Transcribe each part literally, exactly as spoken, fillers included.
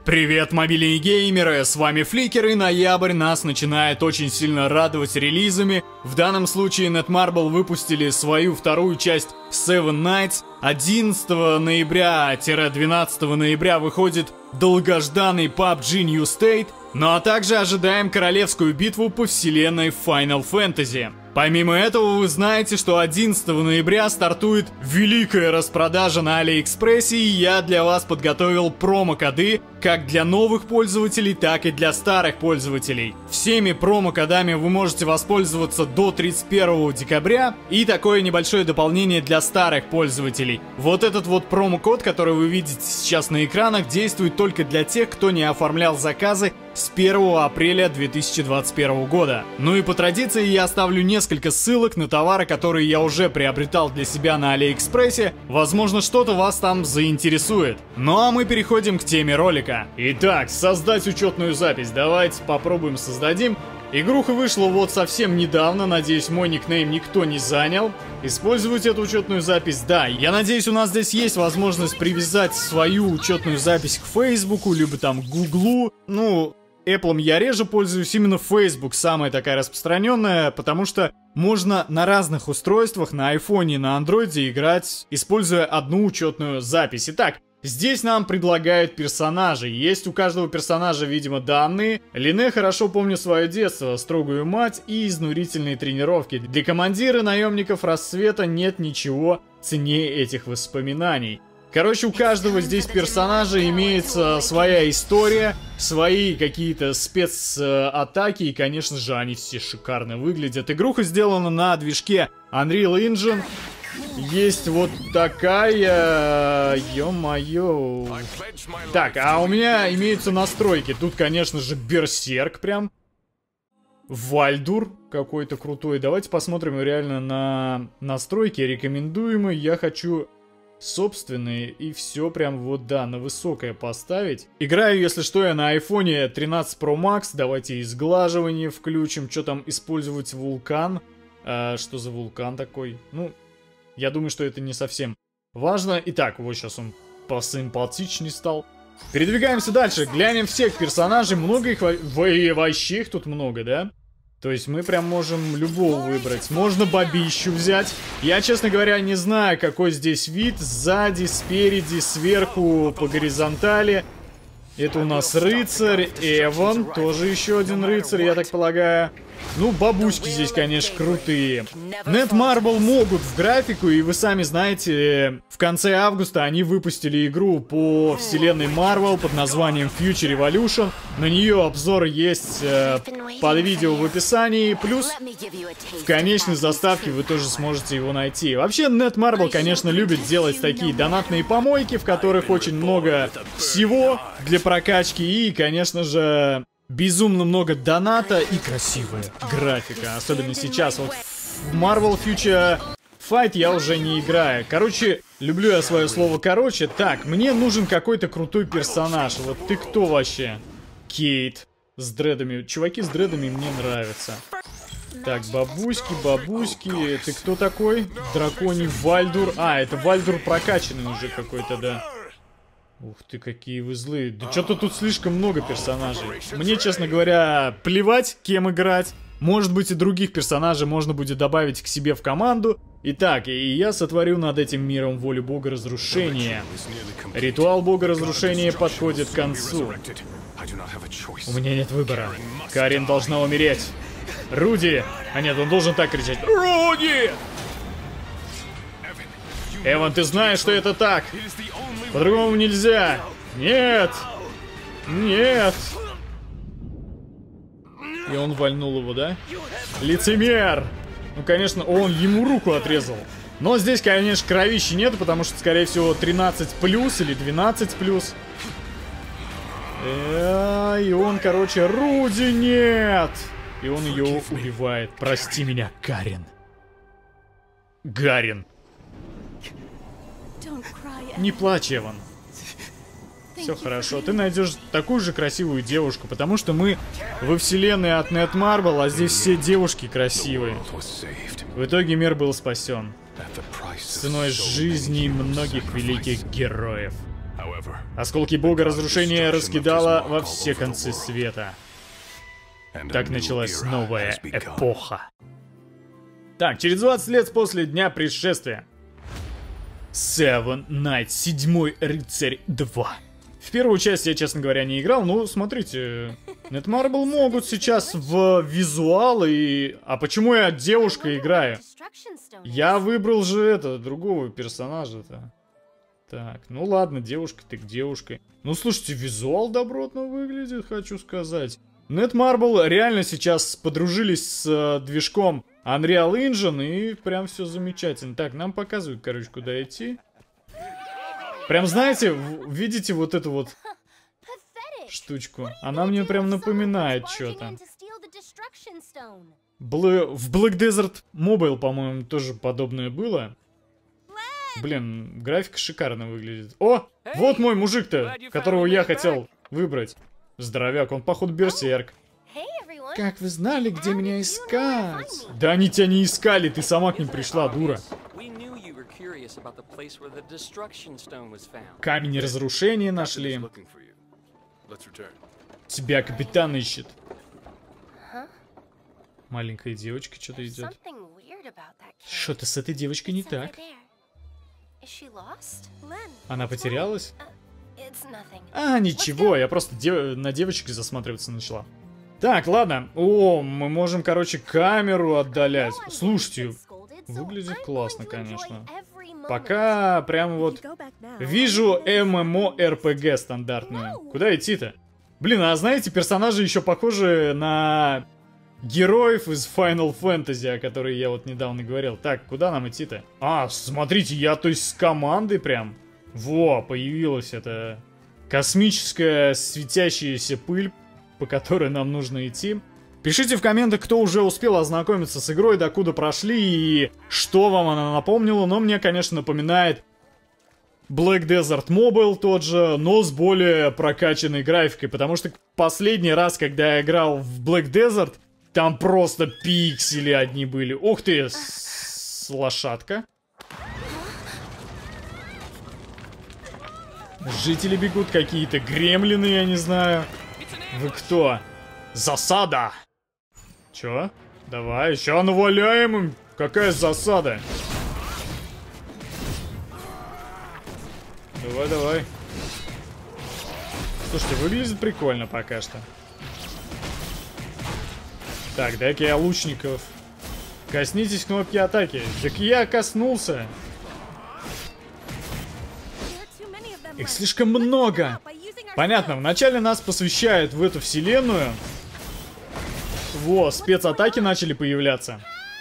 Привет, мобильные геймеры, с вами Фликер, и ноябрь нас начинает очень сильно радовать релизами. В данном случае Netmarble выпустили свою вторую часть Seven Nights. одиннадцатого ноября-двенадцатого ноября выходит долгожданный пи ю би джи New State, ну а также ожидаем королевскую битву по вселенной Final Fantasy. Помимо этого, вы знаете, что одиннадцатого ноября стартует великая распродажа на Алиэкспрессе, и я для вас подготовил промокоды как для новых пользователей, так и для старых пользователей. Всеми промокодами вы можете воспользоваться до тридцать первого декабря, и такое небольшое дополнение для старых пользователей. Вот этот вот промокод, который вы видите сейчас на экранах, действует только для тех, кто не оформлял заказы с первого апреля две тысячи двадцать первого года. Ну и по традиции я оставлю несколько ссылок на товары, которые я уже приобретал для себя на Алиэкспрессе. Возможно, что-то вас там заинтересует. Ну а мы переходим к теме ролика. Итак, создать учетную запись. Давайте попробуем создадим. Игруха вышла вот совсем недавно, надеюсь, мой никнейм никто не занял. Использовать эту учетную запись, да. Я надеюсь, у нас здесь есть возможность привязать свою учетную запись к Фейсбуку, либо там к Гуглу. Ну, Apple я реже пользуюсь, именно Facebook самая такая распространенная, потому что можно на разных устройствах, на айфоне и на андроиде играть, используя одну учетную запись. Итак, здесь нам предлагают персонажи. Есть у каждого персонажа, видимо, данные. Лине хорошо помню свое детство, строгую мать и изнурительные тренировки. Для командира наемников Рассвета нет ничего ценнее этих воспоминаний. Короче, у каждого здесь персонажа имеется своя история, свои какие-то спецатаки, и, конечно же, они все шикарно выглядят. Игруха сделана на движке Unreal Engine. Есть вот такая... Ё-моё. Так, а у меня имеются настройки. Тут, конечно же, Берсерк прям. Вальдур какой-то крутой. Давайте посмотрим реально на настройки рекомендуемые. Я хочу собственные, и все прям вот, да, на высокое поставить. Играю, если что, я на айфоне тринадцать про макс. Давайте изглаживание включим. Что там использовать? Вулкан. А, что за вулкан такой? Ну... Я думаю, что это не совсем важно. Итак, вот сейчас он посимпатичнее стал. Передвигаемся дальше. Глянем всех персонажей. Много их... Вообще их тут много, да? То есть мы прям можем любого выбрать. Можно бабищу взять. Я, честно говоря, не знаю, какой здесь вид. Сзади, спереди, сверху, по горизонтали. Это у нас рыцарь. Эван. Тоже еще один рыцарь, я так полагаю. Ну, бабуськи здесь, конечно, крутые. Netmarble могут в графику, и вы сами знаете, в конце августа они выпустили игру по вселенной Marvel под названием Future Revolution. На нее обзор есть э, под видео в описании, плюс в конечной заставке вы тоже сможете его найти. Вообще, Netmarble, конечно, любит делать такие донатные помойки, в которых очень много всего для прокачки, и, конечно же... безумно много доната и красивая графика. Особенно сейчас. Вот в Marvel Future Fight я уже не играю. Короче, люблю я свое слово короче. Так, мне нужен какой-то крутой персонаж. Вот ты кто вообще? Кейт. С дредами. Чуваки с дредами мне нравятся. Так, бабуськи, бабуськи. Ты кто такой? Драконий Вальдур. А, это Вальдур прокачанный уже какой-то, да. Ух ты, какие вы злые. Да что-то тут слишком много персонажей. Мне, честно говоря, плевать, кем играть. Может быть, и других персонажей можно будет добавить к себе в команду. Итак, и я сотворю над этим миром волю бога разрушения. Ритуал бога разрушения подходит к концу. У меня нет выбора. Карин должна умереть. Руди! А нет, он должен так кричать. Руди! Эван, ты знаешь, что это так? По-другому нельзя. Нет. Нет. И он вальнул его, да? Лицемер. Ну, конечно, он ему руку отрезал. Но здесь, конечно, кровищи нет, потому что, скорее всего, тринадцать плюс или двенадцать плюс. И он, короче, Руди, нет. И он ее убивает. Прости меня, Карин. Гарин. Не плачь, Эван. Все хорошо. Ты найдешь такую же красивую девушку, потому что мы во вселенной от Netmarble, а здесь все девушки красивые. В итоге мир был спасен ценой жизни многих великих героев. Осколки бога разрушения раскидало во все концы света. Так началась новая эпоха. Так, через двадцать лет после дня пришествия. Seven Knights, седьмой рыцарь два. В первую часть я, честно говоря, не играл, но смотрите, Netmarble могут сейчас в визуал и... А почему я девушка играю? Я выбрал же это, другого персонажа-то. Так, ну ладно, девушка ты к девушке. Ну слушайте, визуал добротно выглядит, хочу сказать. Netmarble реально сейчас подружились с э, движком Unreal Engine и прям все замечательно. Так, нам показывают, короче, куда идти. Прям знаете, видите вот эту вот штучку? Она мне прям напоминает что-то. Бл... В Black Desert Mobile, по-моему, тоже подобное было. Блин, графика шикарно выглядит. О, вот мой мужик-то, которого я хотел выбрать. Здоровяк, он походу берсерк. Как вы знали, где меня искать? Да они тебя не искали, ты сама к ним пришла, дура. Камень разрушения нашли. Тебя капитан ищет. Маленькая девочка что-то идет. Что-то с этой девочкой не так. Она потерялась? А, ничего, я просто дев... на девочек засматриваться начала. Так, ладно. О, мы можем, короче, камеру отдалять. Слушайте, выглядит классно, конечно. Пока прям вот вижу MMORPG стандартную. Куда идти-то? Блин, а знаете, персонажи еще похожи на героев из Final Fantasy, о которой я вот недавно говорил. Так, куда нам идти-то? А, смотрите, я то есть с командой прям. Во, появилась эта космическая светящаяся пыль, по которой нам нужно идти. Пишите в комментах, кто уже успел ознакомиться с игрой, докуда прошли и что вам она напомнила. Но мне, конечно, напоминает Black Desert Mobile тот же, но с более прокачанной графикой. Потому что последний раз, когда я играл в Black Desert, там просто пиксели одни были. Ух ты, с лошадка. Жители бегут какие-то, гремлины, я не знаю. Вы кто? Засада! Чё? Давай, еще наваляем им. Какая засада? Давай, давай. Слушайте, выглядит прикольно пока что. Так, дай-ка я лучников. Коснитесь кнопки атаки. Так я коснулся. Их слишком много. Понятно, вначале нас посвящают в эту вселенную. Во, спецатаки начали появляться.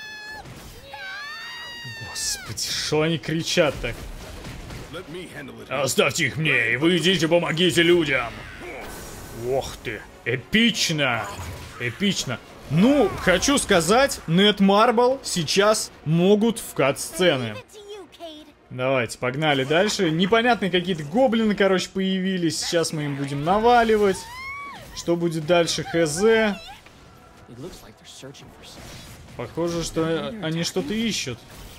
Господи, что они кричат так? Оставьте их мне, и вы идите помогите людям. Ох ты, эпично. Эпично. Ну, хочу сказать, Netmarble сейчас могут в кат-сцены. Давайте, погнали дальше. Непонятные какие-то гоблины, короче, появились. Сейчас мы им будем наваливать. Что будет дальше, хз. Похоже, что они что-то ищут.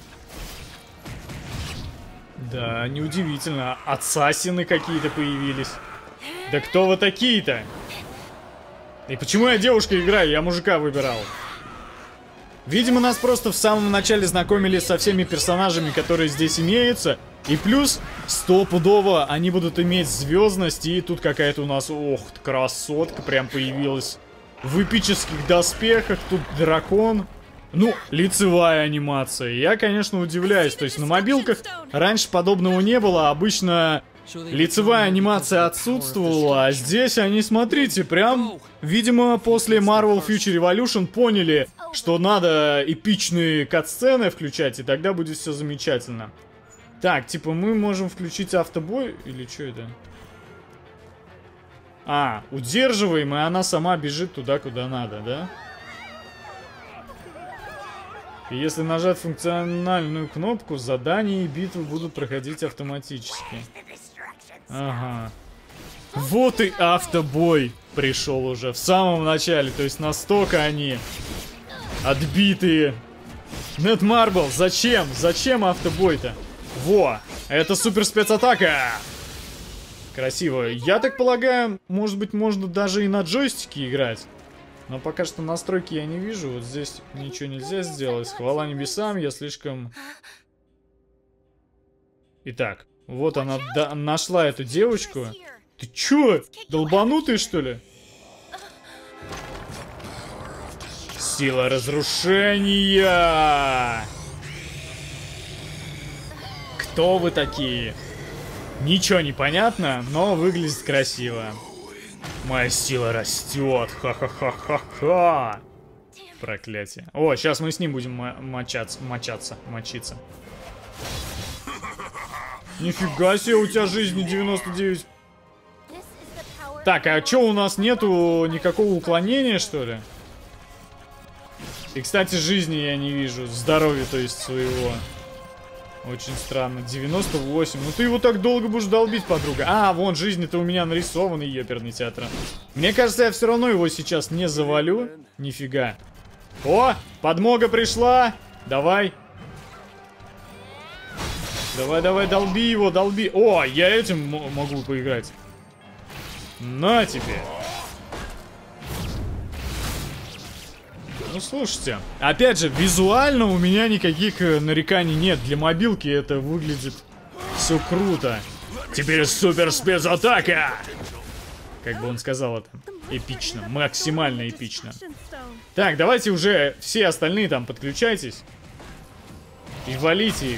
Да, неудивительно. Ассасины какие-то появились. Да кто вы такие-то? И почему я девушка играю? Я мужика выбирал. Видимо, нас просто в самом начале знакомили со всеми персонажами, которые здесь имеются. И плюс, стопудово, они будут иметь звездность. И тут какая-то у нас, ох, красотка прям появилась. В эпических доспехах, тут дракон. Ну, лицевая анимация. Я, конечно, удивляюсь. То есть на мобилках раньше подобного не было. Обычно лицевая анимация отсутствовала. А здесь они, смотрите, прям... Видимо, после Marvel Future Revolution поняли, что надо эпичные катсцены включать, и тогда будет все замечательно. Так, типа мы можем включить автобой, или что это? А, удерживаем, и она сама бежит туда, куда надо, да? И если нажать функциональную кнопку, задания и битвы будут проходить автоматически. Ага. Вот и автобой пришел уже в самом начале. То есть настолько они отбитые. Netmarble, зачем? Зачем автобой-то? Во, это супер спецатака. Красиво. Я так полагаю, может быть, можно даже и на джойстике играть. Но пока что настройки я не вижу. Вот здесь ничего нельзя сделать. Хвала небесам, я слишком... Итак, вот она нашла эту девочку. Ты чё, долбанутый, что ли? Сила разрушения! Кто вы такие? Ничего не понятно, но выглядит красиво. Моя сила растет. Ха-ха-ха-ха-ха. Проклятие. О, сейчас мы с ним будем мочаться, мочаться, мочиться. Нифига себе, у тебя жизни девяносто девять. Так, а чё, у нас нету никакого уклонения, что ли? И, кстати, жизни я не вижу. Здоровья, то есть, своего. Очень странно. девяносто восемь. Ну ты его так долго будешь долбить, подруга. А, вон, жизни-то у меня нарисованы, ёперный театр. Мне кажется, я все равно его сейчас не завалю. Нифига. О, подмога пришла. Давай. Давай, давай, долби его, долби. О, я этим могу поиграть. На тебе. Ну, слушайте, опять же, визуально у меня никаких нареканий нет. Для мобилки это выглядит все круто. Теперь супер спецатака! Как бы он сказал это. Эпично, максимально эпично. Так, давайте уже все остальные там подключайтесь. И валите их.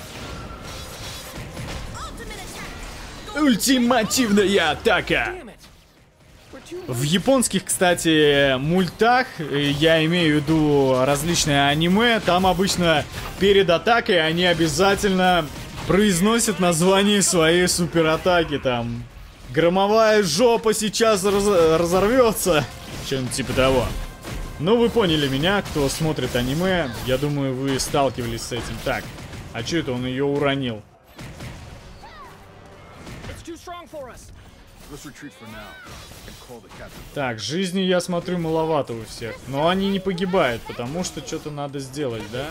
Ультимативная атака! В японских, кстати, мультах, я имею в виду различные аниме, там обычно перед атакой они обязательно произносят название своей суператаки. Там громовая жопа сейчас раз разорвется. Что-нибудь типа того. Ну, вы поняли меня, кто смотрит аниме. Я думаю, вы сталкивались с этим. Так, а что это он ее уронил? Так, жизни, я смотрю, маловато у всех. Но они не погибают, потому что что-то надо сделать, да?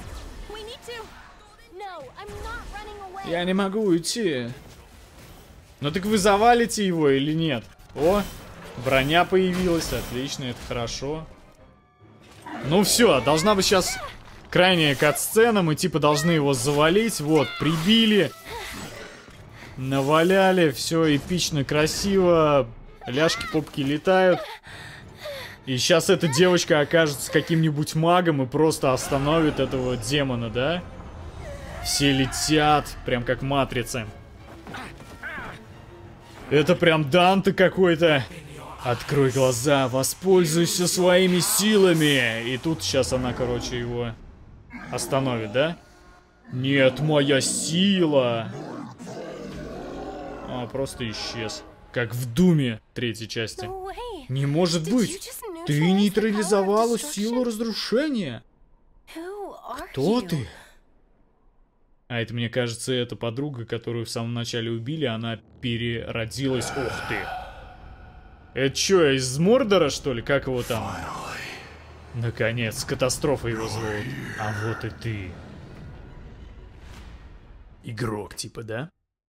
Я не могу уйти. Ну так вы завалите его или нет? О, броня появилась, отлично, это хорошо. Ну все, должна быть сейчас крайняя кат-сцена. Мы типа должны его завалить. Вот, прибили. Наваляли, все эпично, красиво. Ляжки, попки летают. И сейчас эта девочка окажется каким-нибудь магом и просто остановит этого демона, да? Все летят, прям как матрица. Это прям Данте какой-то. Открой глаза, воспользуйся своими силами. И тут сейчас она, короче, его остановит, да? Нет, моя сила. А, просто исчез. Как в Думе третьей части. Не может быть! Ты нейтрализовала силу разрушения! Кто ты? А это, мне кажется, это подруга, которую в самом начале убили, она переродилась. Ух ты! Это что, из Мордора, что ли? Как его там? Наконец, катастрофа его зовут. А вот и ты. Игрок, типа, да?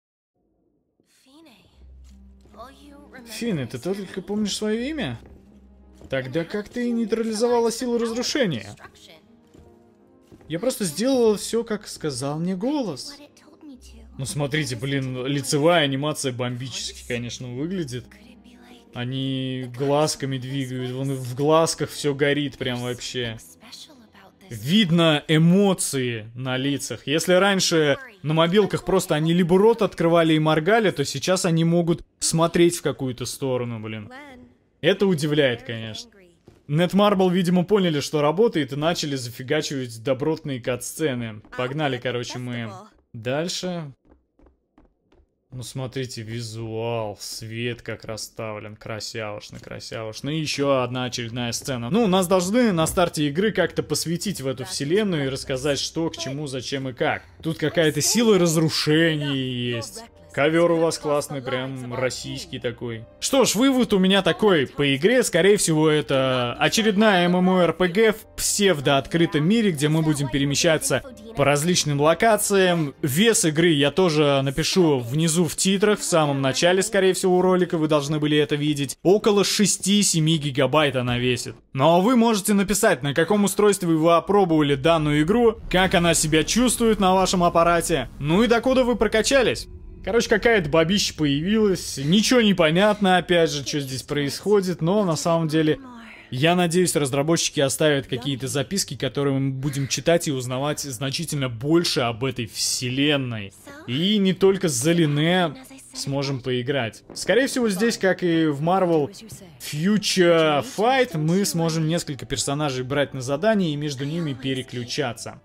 Финн, ты только помнишь свое имя? Тогда как ты нейтрализовала силу разрушения? Я просто сделала все, как сказал мне голос. Ну смотрите, блин, лицевая анимация бомбически, конечно, выглядит. Они глазками двигают, вон в глазках все горит прям вообще. Видно эмоции на лицах. Если раньше на мобилках просто они либо рот открывали и моргали, то сейчас они могут смотреть в какую-то сторону, блин. Это удивляет, конечно. Netmarble, видимо, поняли, что работает, и начали зафигачивать добротные кат-сцены. Погнали, короче, мы дальше. Ну, смотрите, визуал, свет как расставлен, красявошно, красявошно. И еще одна очередная сцена. Ну, нас должны на старте игры как-то посвятить в эту вселенную и рассказать, что, к чему, зачем и как. Тут какая-то сила разрушения есть. Ковер у вас классный, прям российский такой. Что ж, вывод у меня такой. По игре, скорее всего, это очередная MMORPG в псевдо-открытом мире, где мы будем перемещаться по различным локациям. Вес игры я тоже напишу внизу в титрах, в самом начале, скорее всего, ролика, вы должны были это видеть. Около шести-семи гигабайт она весит. Но вы можете написать, на каком устройстве вы опробовали данную игру, как она себя чувствует на вашем аппарате, ну и докуда вы прокачались. Короче, какая-то бабища появилась, ничего не понятно, опять же, что здесь происходит, но на самом деле, я надеюсь, разработчики оставят какие-то записки, которые мы будем читать и узнавать значительно больше об этой вселенной. И не только за Лине сможем поиграть. Скорее всего, здесь, как и в Marvel Future Fight, мы сможем несколько персонажей брать на задание и между ними переключаться.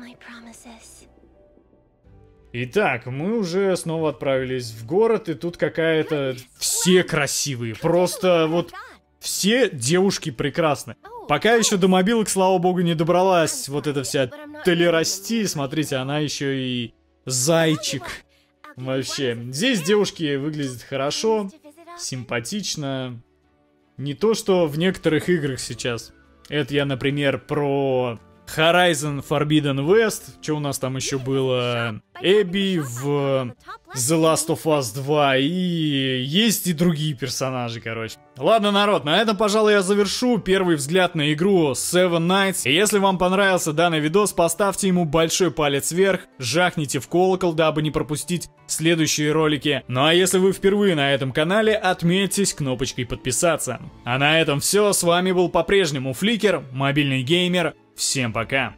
Итак, мы уже снова отправились в город, и тут какая-то... Все красивые, просто вот все девушки прекрасны. Пока еще до мобилок, слава богу, не добралась вот эта вся толерасти. Смотрите, она еще и зайчик. Вообще, здесь девушки выглядят хорошо, симпатично. Не то, что в некоторых играх сейчас. Это я, например, про... Horizon Forbidden West, что у нас там еще было, Эбби в The Last of Us два, и есть и другие персонажи, короче. Ладно, народ, на этом, пожалуй, я завершу первый взгляд на игру Seven Knights. И если вам понравился данный видос, поставьте ему большой палец вверх, жахните в колокол, дабы не пропустить следующие ролики. Ну а если вы впервые на этом канале, отметьтесь кнопочкой подписаться. А на этом все, с вами был по-прежнему Фликер, мобильный геймер. Всем пока!